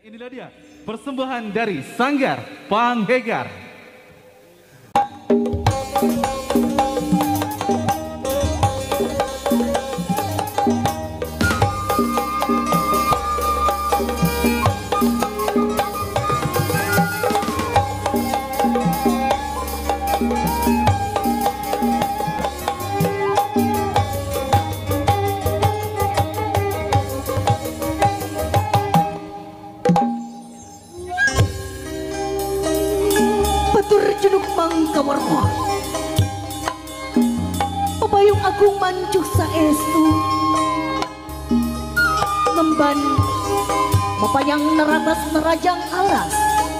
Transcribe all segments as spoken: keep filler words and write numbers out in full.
Inilah dia persembahan dari Sanggar Panghegar. Kawarwa Pepayung agung mancuh saestu Ngemban Mapayang neratas nerajang alas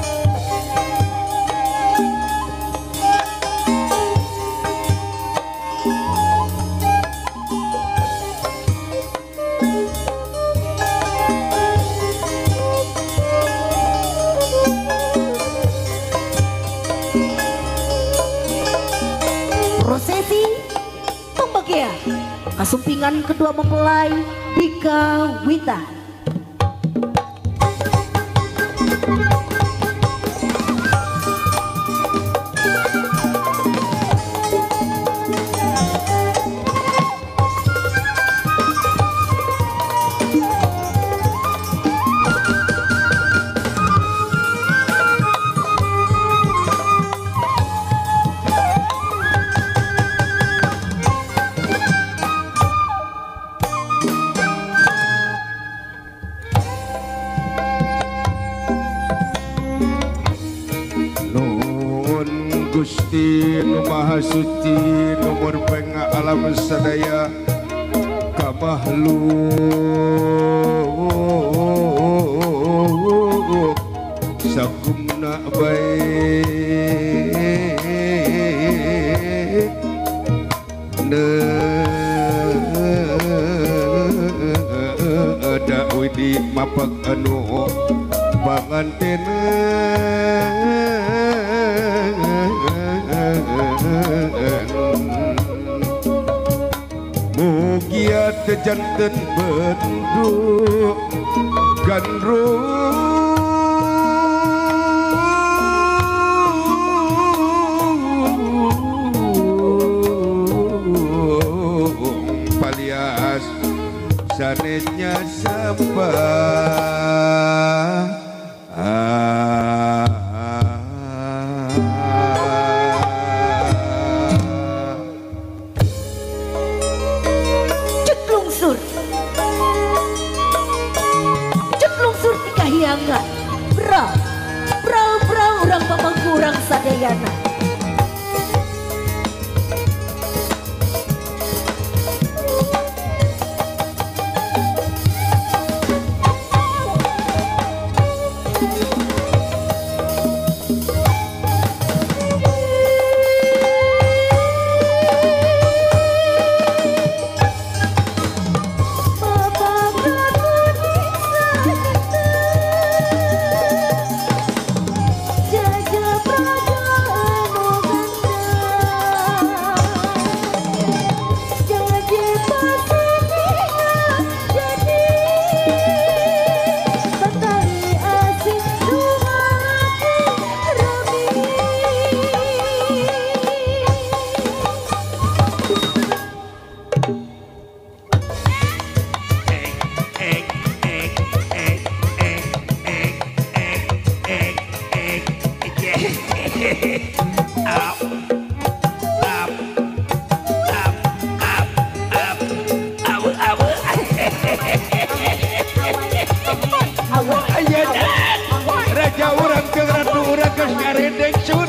Kasumpingan kedua mempelai Dika Wita. Gusti Nu Maha Suci Nomor Penga Alam Sadaya Kamahluk Sakumna baik Neda Widi Mapak Anu Panganten Mugia tejanten bendu gandrung palias sanenya sampah Bra, bra, bra, orang pamangku orang sadayana. Raja orang ke ratu orang ke ngarendeng sun.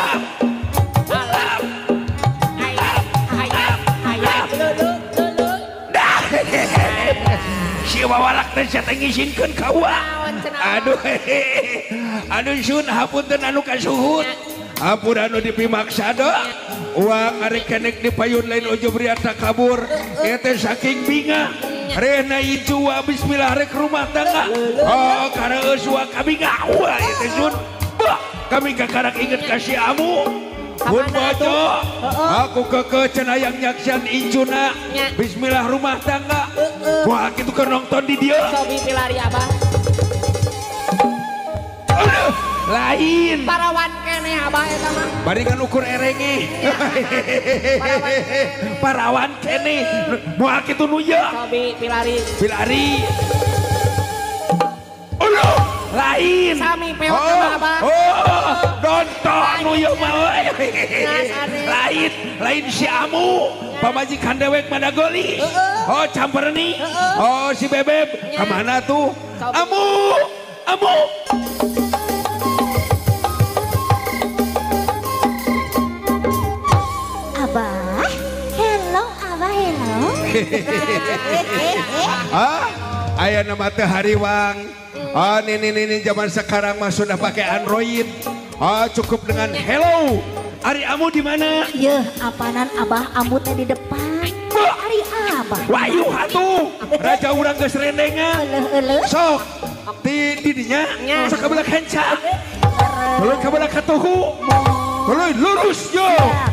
Si wawalak teh saya ngizinkeun ka wa. Aduh aduh sun hapunten anu kasuhun. Ampun anu dipimaksana. Wa arek kenek dipayun lain ujub riata kabur. Eta teh saking binga. Rena itu wa bismillah rek rumah tangga. Oh karena eus wa kabinga. Wah eta sun. Bah kami kakarak inget kasih amu. Pun baca aku keke cenayang nyaksian incuna. Bismillah rumah tangga. Wah gitu kan nonton di dia. Sobi pilari abah. lain Parawan kene abah eta mah. baringan ukur erenge parawan kene moal kitu nu ye Sobi pilari. pilari ulu lain Sami peot oh, mah abah. oh dontok nu ye mah we. Ngasane. lain lain si Amu pamajikan dewek pada goli oh camperni oh si Bebeb kemana tuh Amu Amu Abah. Hello abah hello. ah aya nama teh hariwang ah ini ini zaman sekarang mah sudah pakai Android ah cukup dengan hello Ari Amu di mana Yeuh, apanan abah ambutnya di depan. Ari abah. Wahyu hatu raja urang geus rendengan Eleh-eleh. sok di didinya Nya. sok kabelah kenca tuluy kabelah katuhu tuluy lurus yo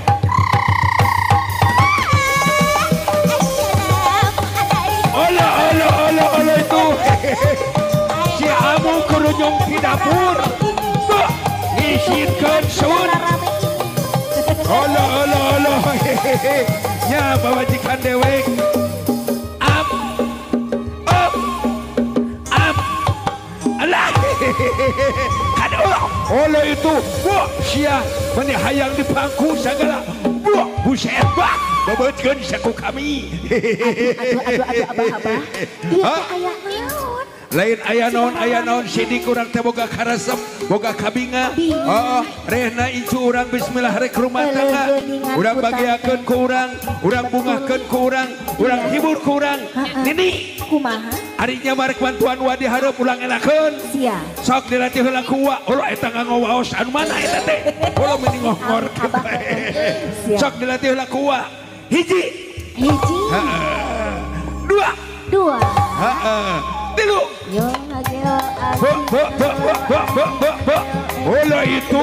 Olah olah olah olah itu si Amu kerunyong di dapur tuh ngisirkeun sun olah olah olah nya bawajikan dewek am up am alah kada olah olah itu wah sia mani hayang di pangku segala wah buset bah babeutkeun saku kami Aduh aduh aduh abah abah. Ieu Hah? teh aya naon? lain aya naon aya naon sidik urang teh boga karesep boga kabinga heeh rehna incu urang bismillah rek rumah tangga urang bagiakeun ku urang urang bungahkeun ku urang urang hibur ku urang nini Kumaha? arinya marek bantuan wa dihareup ulang enakeun Sia. sok dilatih heula ku wa ulah eta ngawaos anu mana eta teh ulah mending ngor Abah. Siap. sok dilatih heula ku wa hiji Hiji. dua Dua. heeh tilu Yo ngageo Bo, bo, bo, bo, bo, bo, bo, bo. Olah itu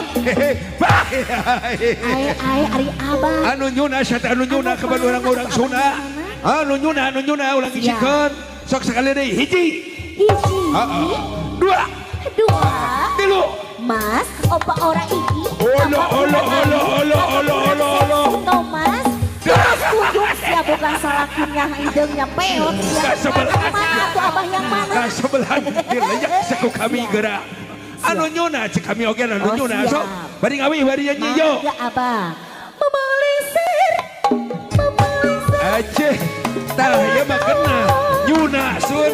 Ai ai ari abah. anu nyuna sate anu nyuna keban orang-orang Sunda anu nyuna anu nyuna ulang isikeun sok sekali deui hiji Hiji. heeh dua Dua. tilu Mas, opa ora iki. Olo, olo, olo, olo, olo, olo, olo. Thomas. Terus tunjuk sia bukan salakinya hidungnya peot. Ka sebelah. Mana tuh abah yang mana? ka sebelahan dileyak saku kami geura anu nyuna cek kami oge anu Oh, nyuna siap. sok bari ngawi bari nyanyi yo Ya abah. Memelisir. Memelisir. aceh tah ya mah kena nyuna sun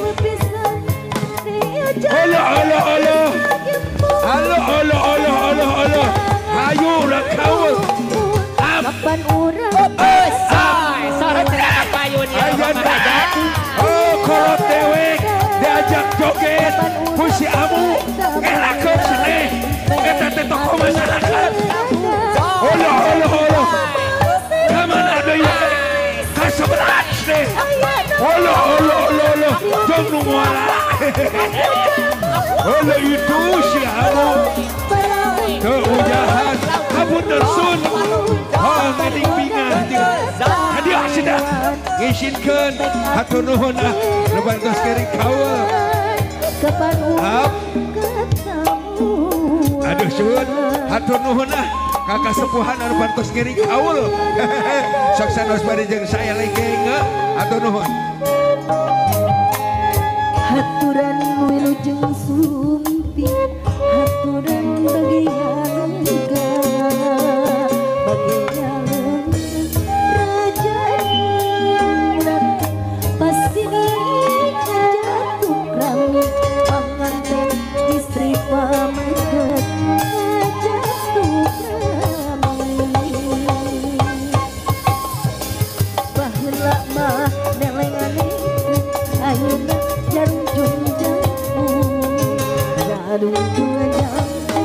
olo olo olo alo olo olo olo olo hayu urang kaul am Kapan urang? am Sorot cerita payun ayeuna oh kolot dewek diajak joget ku si Amu ngelakeun ceneh eta teh tokoh masyarakat olo olo olo kamana deui ka sebelah deh olo olo olo olo jong nu muara olo itu si Amu keujahan kapunten sun oh ngading bingah hadiah sudah ngisinkeun hatur nuhun ah lebantos kering kaul Kapan Ap. ketemu? aduh sun hatur nuhun ah kakak sepuhan anu bantos kering kaul sok sanos bari jeung saya legeng hatur nuhun Haturan wilujeng sumpi, haturan bagian enggak, bagian raja dan pasti jatuh rami panganten istri pamegat jatuh rami baheula mah nelengane ayeuna jarum junjang jarum junjang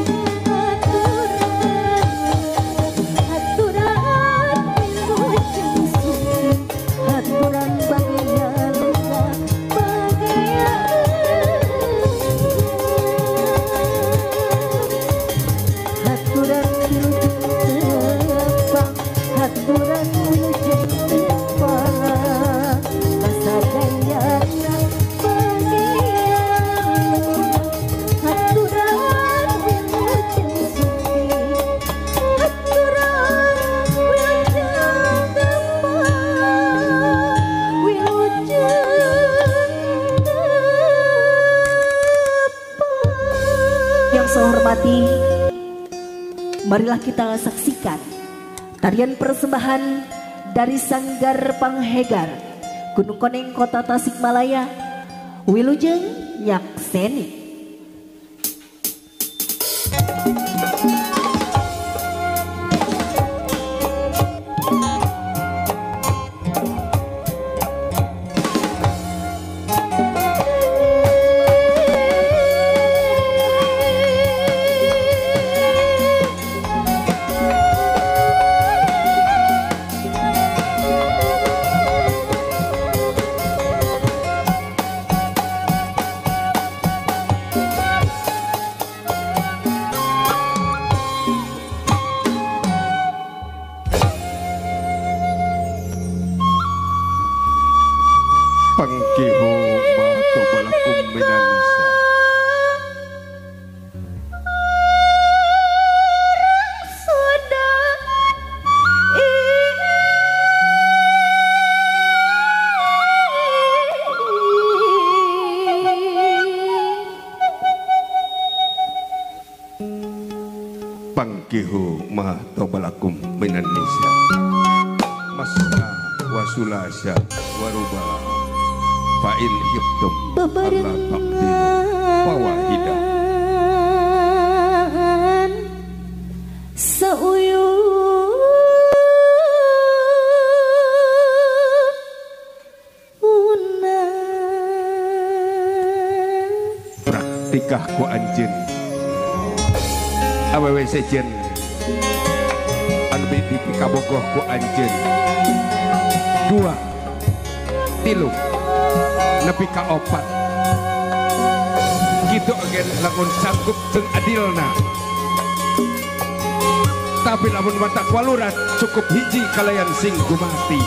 haturan haturan wilujeng sumpi haturan bagian enggak bagian haturan wilujeng tepang haturan wilujeng tepang kasadayana bagian haturan hormati, marilah kita saksikan tarian persembahan dari Sanggar Panghegar, Gunung Koneng, Kota Tasikmalaya, Wilujeng Nyakseni. Pangkiho bato balakum minanisa. Pangkiho bato balakum minanisa. Masna wasulasa warubah. Fa'in hibtum Allah takdiru fawahidah seuyuna praktikah ku anjeun awewe sejen anu dipikabogoh ku anjeun dua tilu nepi ka opat gitu agen lamun sanggup jeung adilna tapi lamun mata walurat cukup hiji kalayan sing gumati.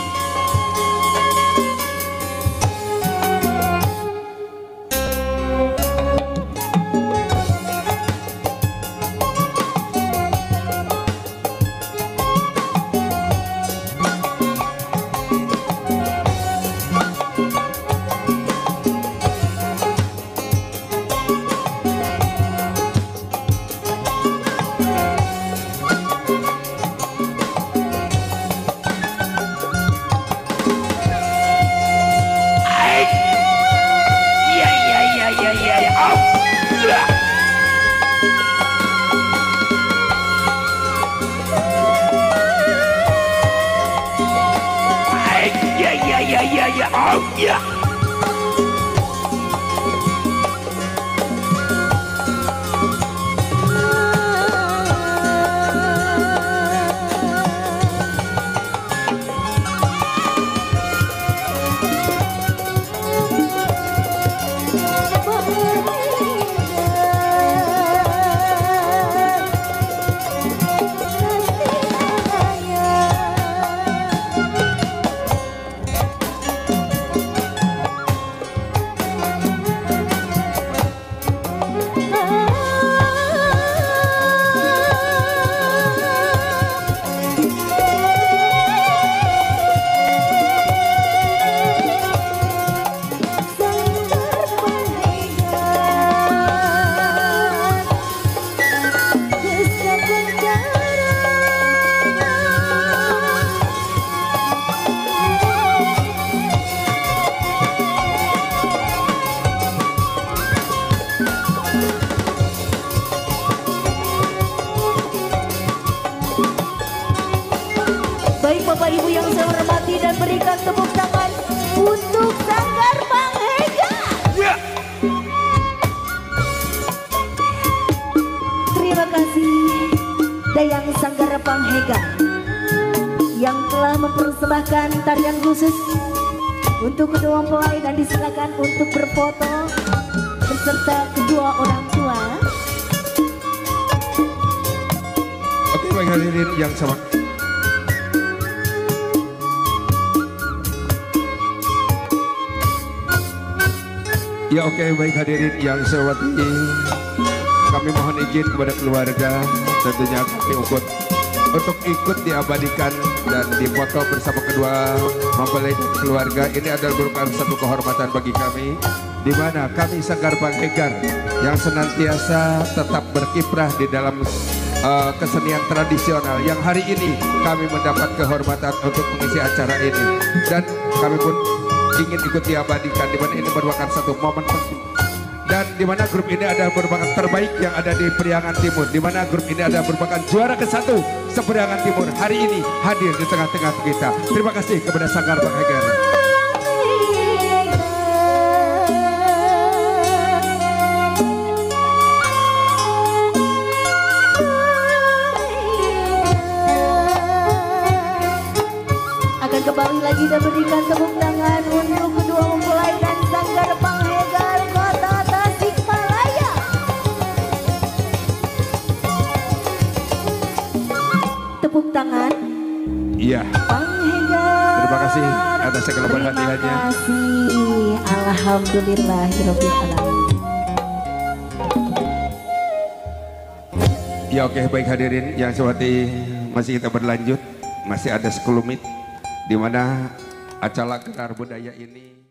Baik Bapak Ibu yang saya hormati dan berikan tepuk tangan untuk Sanggar Panghegar. Ya. Terima kasih Dayang Sanggar Panghegar yang telah mempersembahkan tarian khusus untuk kedua mempelai dan disilakan untuk berfoto beserta kedua orang tua. Oke baik hadirin yang sama. Ya oke baik hadirin yang saya hormati, kami mohon izin kepada keluarga tentunya kami ikut untuk ikut diabadikan dan difoto bersama kedua mempelai keluarga. Ini adalah merupakan satu kehormatan bagi kami di mana kami Sanggar Panghegar yang senantiasa tetap berkiprah di dalam uh, kesenian tradisional yang hari ini kami mendapat kehormatan untuk mengisi acara ini, dan kami pun ingin ikut diabadikan di mana ini merupakan satu momen penting, dan di mana grup ini adalah merupakan terbaik yang ada di Priangan Timur, di mana grup ini adalah merupakan juara ke satu se-Priangan Timur hari ini hadir di tengah-tengah kita. Terima kasih kepada Sanggar Panghegar. Akan kembali lagi dan berikan tepuk tangan untuk kedua mempelai dan Sanggar Panghegar Kota Tasikmalaya. Tepuk tangan. Iya. Panghegar. Terima kasih atas segala perhatiannya. Terima kasih. Alhamdulillahirabbil alamin. Ya oke, baik hadirin yang seperti masih kita berlanjut, masih ada sepuluh menit di mana acara gelar budaya ini